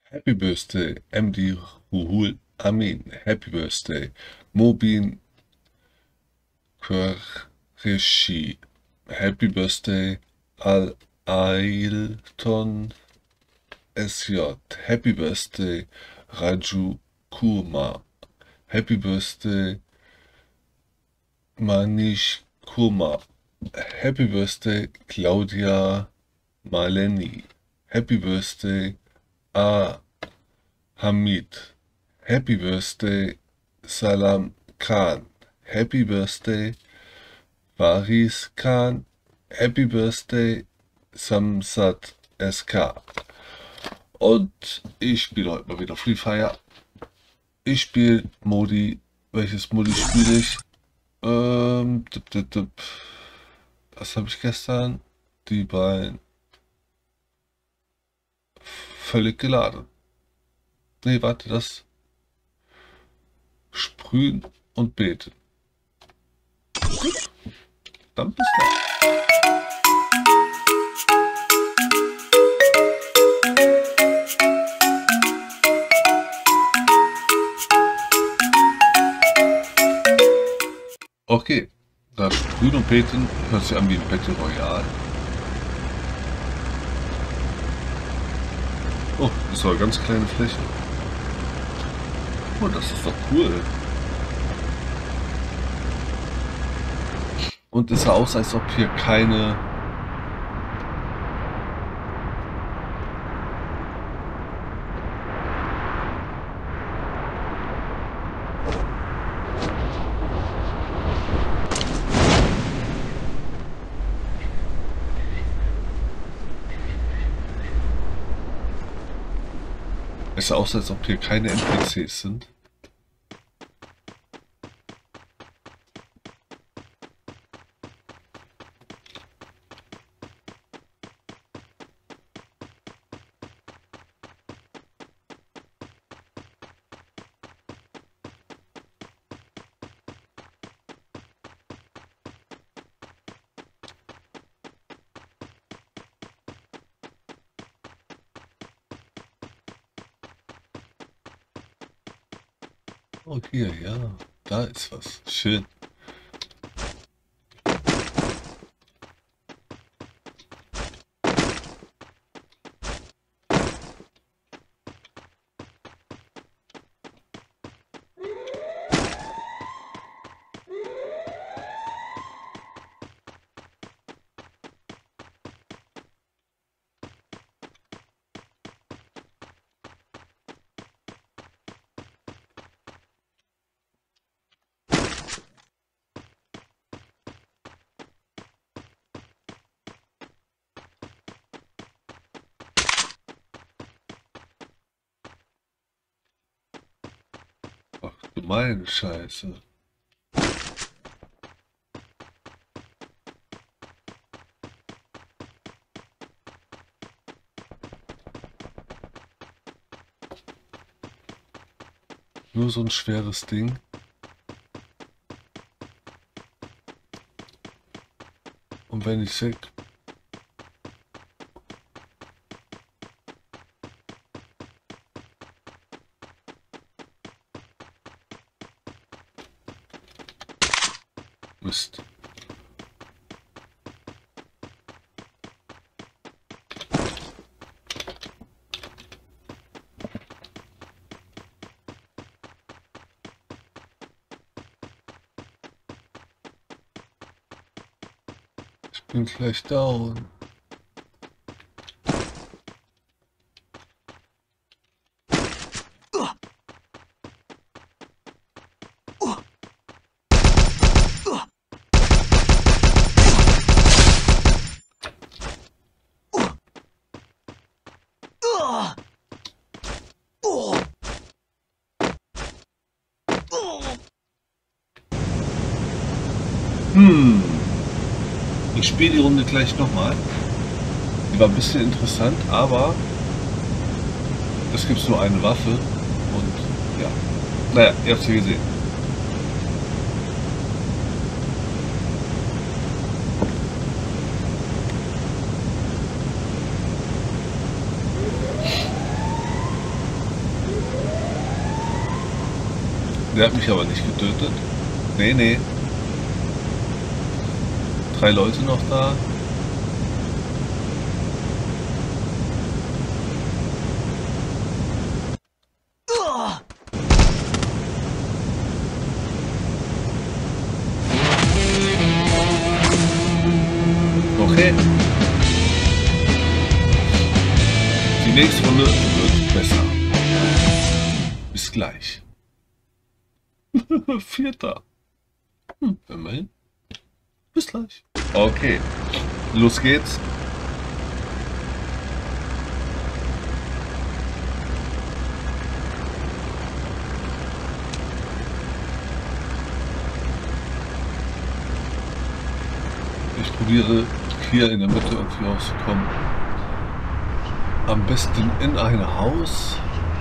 Happy Birthday, MD Ruhul Amin. Happy Birthday, Mobin Qureshi. Happy Birthday, Al Ailton SJ. Happy Birthday, Raju Kurma. Happy Birthday, Manish Kurma. Happy Birthday, Claudia Maleni. Happy Birthday, A. Hamid. Happy Birthday, Salam Khan. Happy Birthday, Faris Khan. Happy Birthday, Samsat SK. Und ich spiele heute mal wieder Free Fire. Ich spiele Modi. Welches Modi spiele ich? Was habe ich gestern? Die beiden. Völlig geladen. Nee, warte, das. Sprühen und beten. Gut. Dann bis gleich. Okay, das Sprühen und Beten hört sich an wie ein Battle Royale. Oh, das war eine ganz kleine Fläche. Oh, das ist doch cool. Und es sah aus, als ob hier keine... Es sah aus, als ob hier keine NPCs sind. Oh, hier, ja, da ist was. Schön. Ach du meine Scheiße. Nur so ein schweres Ding. Und wenn ich weg... Mist. Ich bin gleich down. Ich spiele die Runde gleich nochmal. Die war ein bisschen interessant, aber es gibt nur eine Waffe und ja. Naja, ihr habt sie gesehen. Der hat mich aber nicht getötet. Nee, nee. 3 Leute noch da. Okay. Die nächste Runde wird besser. Bis gleich. Vierter. Immerhin. Bis gleich. Okay. Los geht's. Ich probiere hier in der Mitte irgendwie rauszukommen. Am besten in ein Haus.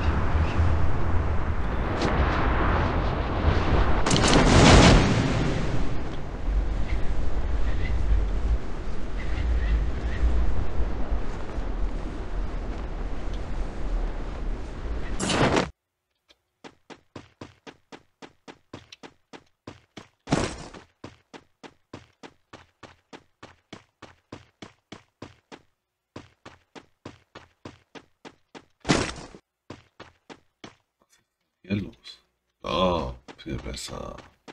Hier los. Ah, viel besser.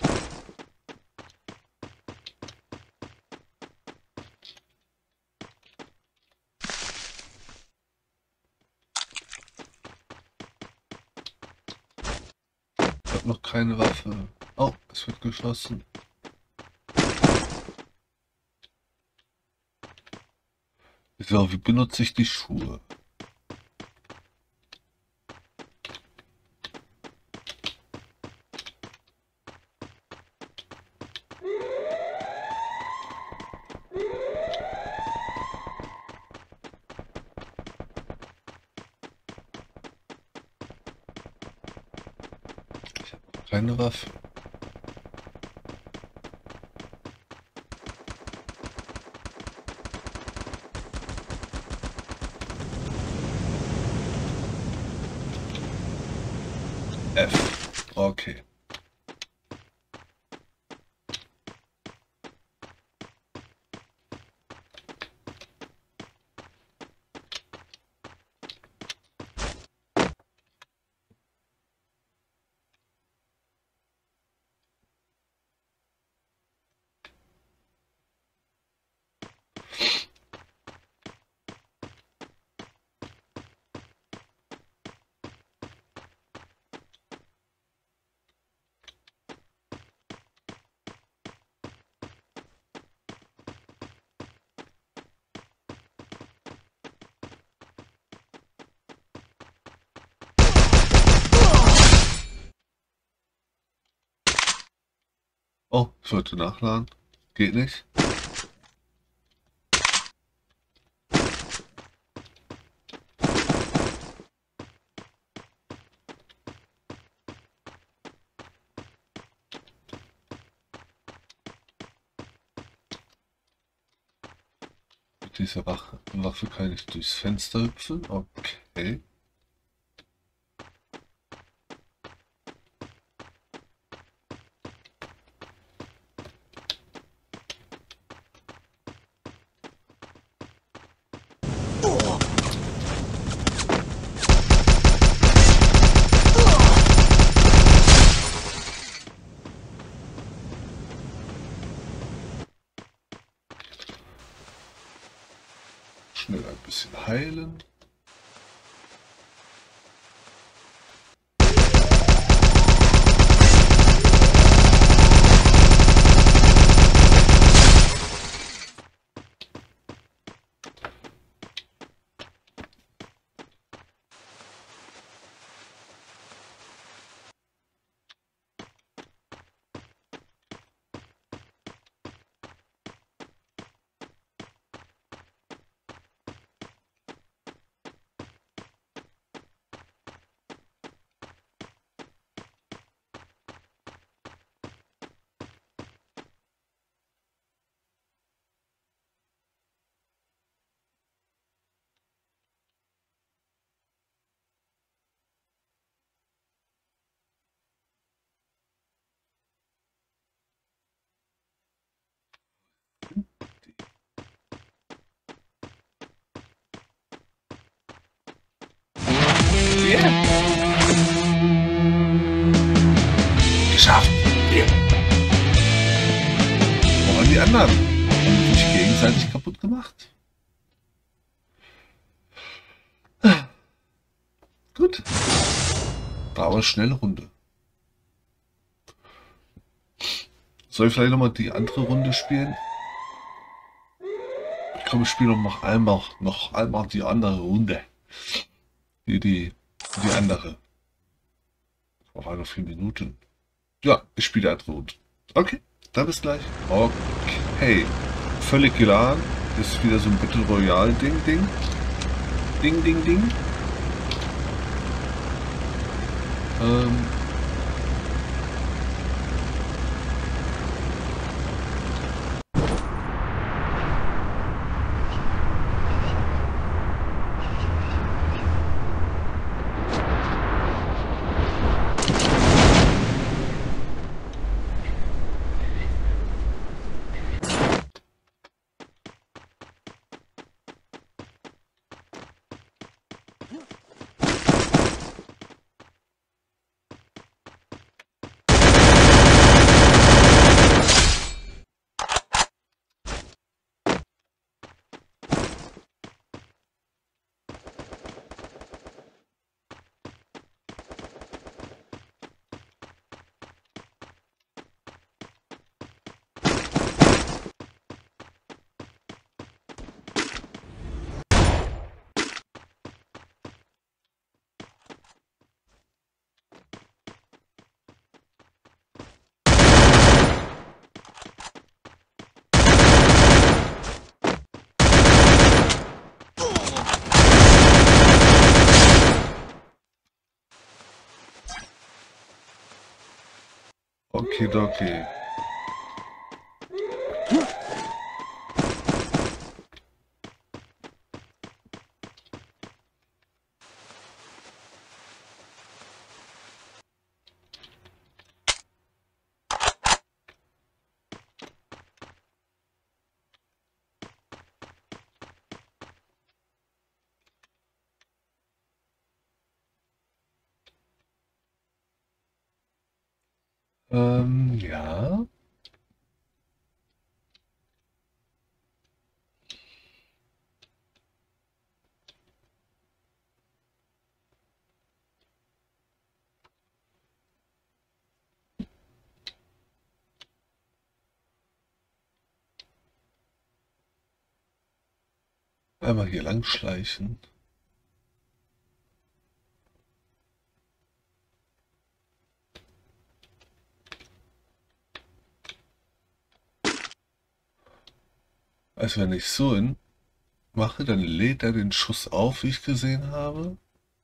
Ich habe noch keine Waffe. Oh, es wird geschossen. So, wie benutze ich die Schuhe? Ich habe noch keine Waffe. F. Okay. Oh, ich sollte nachladen. Geht nicht. Mit dieser Waffe kann ich durchs Fenster hüpfen. Okay. Schnell ein bisschen heilen. Yeah. Geschafft. Yeah. Wo waren die anderen? Haben die sich gegenseitig kaputt gemacht? Gut. War aber eine schnelle Runde. Soll ich vielleicht nochmal die andere Runde spielen? Ich glaube, ich spiele noch einmal die andere Runde. Die andere. Das war noch 4 Minuten. Ja, ich spiele die andere Runde. Okay, dann bis gleich. Okay. Völlig geladen. Ist wieder so ein Battle Royale Ding. Ding. Okidoki. Ja. Einmal hier lang schleichen. Also wenn ich so mache, dann lädt er den Schuss auf, wie ich gesehen habe.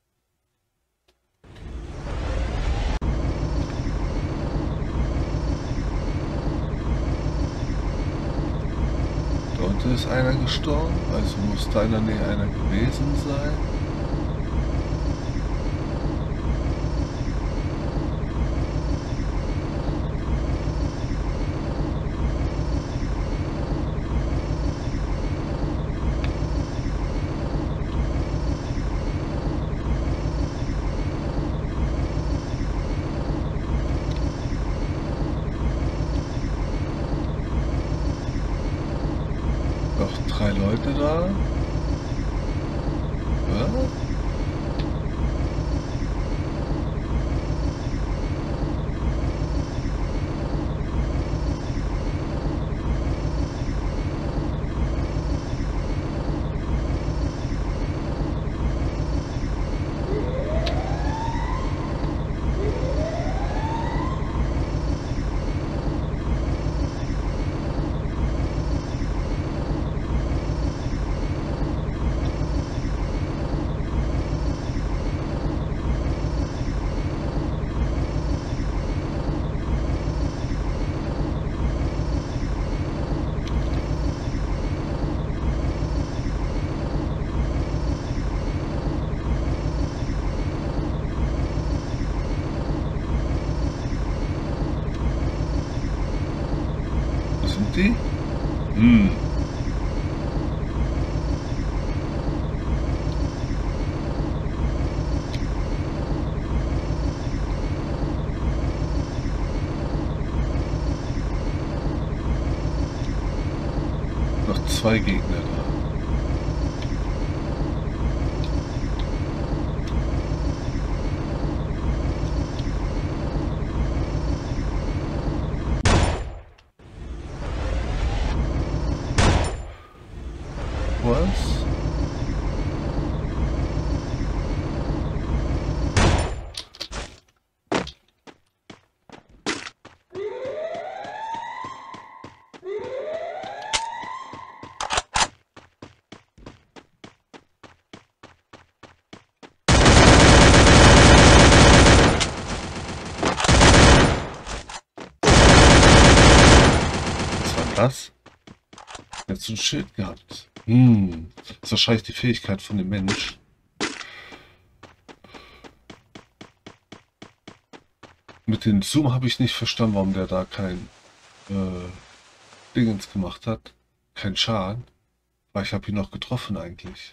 Da unten ist einer gestorben, also muss da in der Nähe einer gewesen sein. Noch 3 Leute da. Ja? Wo sind die? 2 Gegner da. Was? Was? Jetzt so ein Schild gehabt. Das ist wahrscheinlich die Fähigkeit von dem Mensch. Mit dem Zoom habe ich nicht verstanden, warum der da kein Dingens gemacht hat. Kein Schaden. Weil ich habe ihn noch getroffen eigentlich.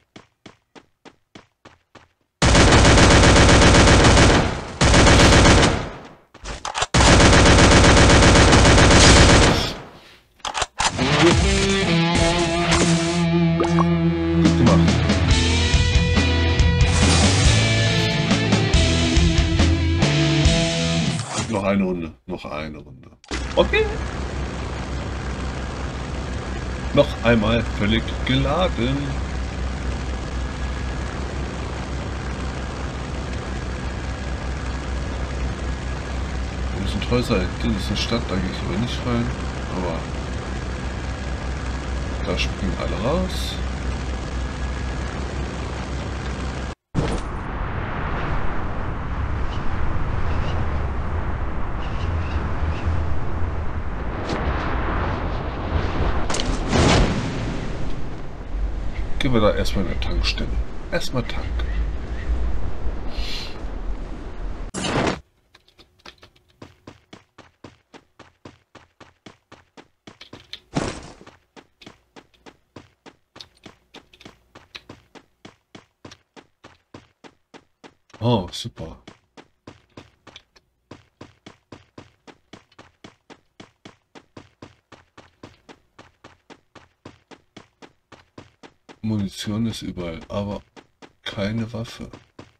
Gut gemacht. Noch eine Runde. Noch eine Runde. Okay. Noch einmal völlig geladen. Wir müssen Häuser in diese Stadt, da gehe ich aber nicht rein. Aber da springen alle raus. Gehen wir da erstmal in der Tankstelle. Erstmal tanken. Oh, super. Munition ist überall, aber keine Waffe.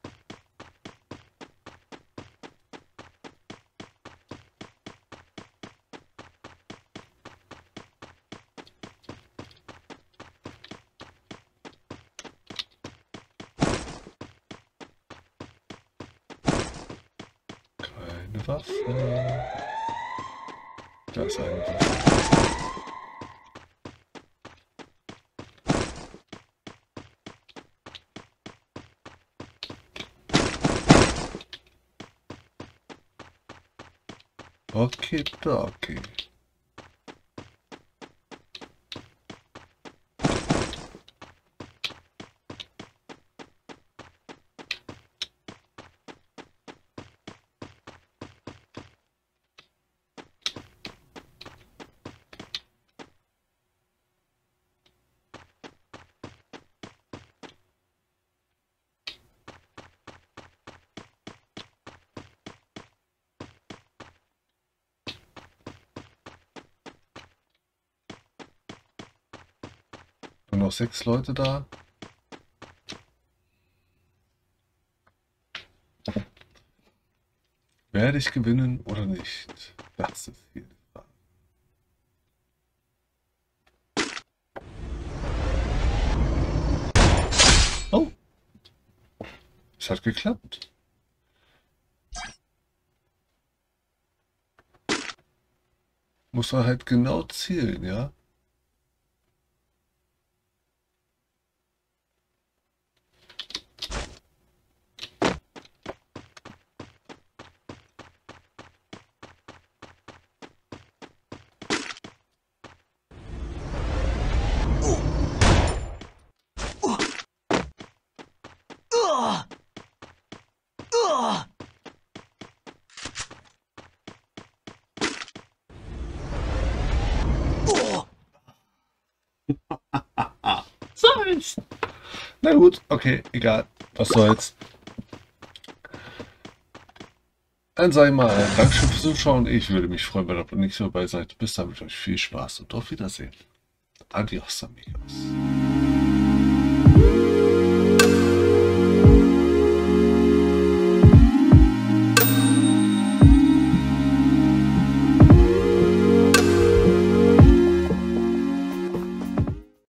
Keine Waffe. Da ist eine Waffe. Okay, okay. Nur noch 6 Leute da. Werde ich gewinnen oder nicht? Das ist hier die Frage. Oh! Es hat geklappt. Muss man halt genau zielen, ja? Na gut, okay, egal. Was soll's. Dann sag ich mal, Dankeschön fürs Zuschauen. Ich würde mich freuen, wenn ihr beim nächsten Mal dabei seid. Bis dann mit euch viel Spaß und auf Wiedersehen. Adios, amigos.